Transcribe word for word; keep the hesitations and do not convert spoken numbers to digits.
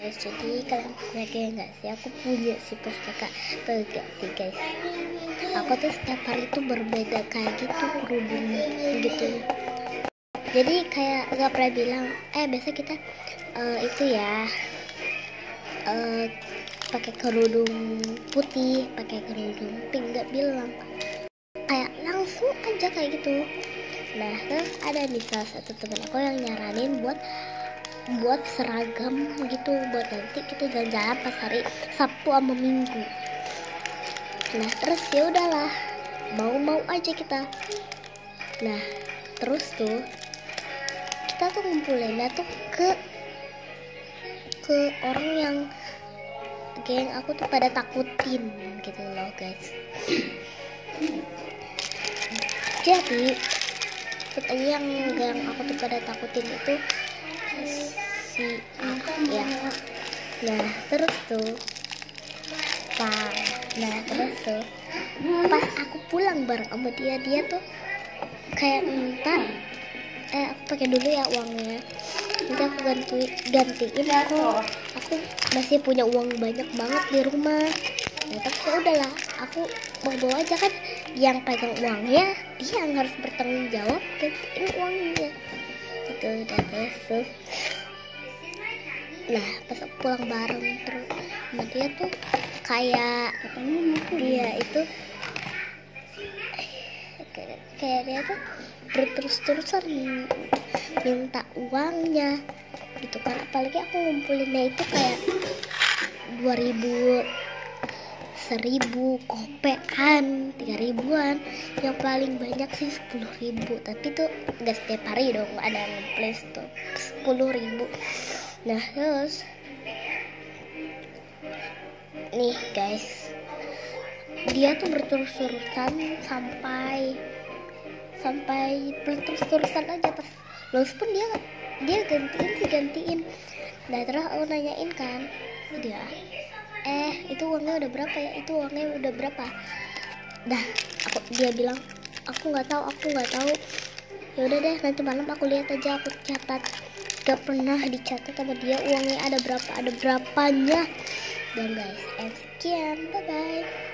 Guys, jadi kalian percaya nggak sih, aku punya si pustaka tuh gak sih guys. Aku tuh setiap hari tuh berbeda kayak gitu kerudung gitu. Jadi kayak gak pernah bilang eh biasa kita uh, itu ya uh, pakai kerudung putih, pakai kerudung pink, nggak bilang, kayak langsung aja kayak gitu. Nah terus ada nih salah satu teman aku yang nyaranin buat buat seragam gitu, buat nanti kita jalan-jalan pas hari Sabtu sama Minggu. Nah terus ya udahlah, mau-mau aja kita. Nah terus tuh kita tuh ngumpulinnya tuh ke ke orang yang geng aku tuh pada takutin gitu loh guys. Jadi katanya yang geng aku tuh pada takutin itu si ya. Nah terus tuh Pak, nah terus tuh pas aku pulang bareng sama dia, dia tuh kayak minta eh aku pakai dulu ya uangnya, nanti aku ganti gantiin aku aku masih punya uang banyak banget di rumah. Nah tapi ya udahlah, aku mau bawa aja, kan yang pegang uangnya dia yang harus bertanggung jawab gantiin uangnya gitu. Udah terus tuh nah pas aku pulang bareng terus sama dia tuh kayak dia itu kayak, kayak dia tuh berterus-terusan minta uangnya gitu kan. Apalagi aku ngumpulinnya itu kayak dua ribu, seribu, kopean, tiga ribuan, yang paling banyak sih sepuluh ribu. Tapi tuh gak setiap hari dong, ada yang nge-place tuh sepuluh ribu. Nah terus nih guys, dia tuh berterus-terusan sampai sampai berterus-terusan aja pas lulus pun dia dia gantiin sih gantiin. Nah terus aku nanyain kan dia, eh itu uangnya udah berapa ya, itu uangnya udah berapa. Dah aku dia bilang aku nggak tahu aku nggak tahu. Ya udah deh, nanti malam aku lihat aja, aku catat. Gak pernah dicatat sama dia uangnya ada berapa, ada berapanya. Dan guys, and sekian, bye bye.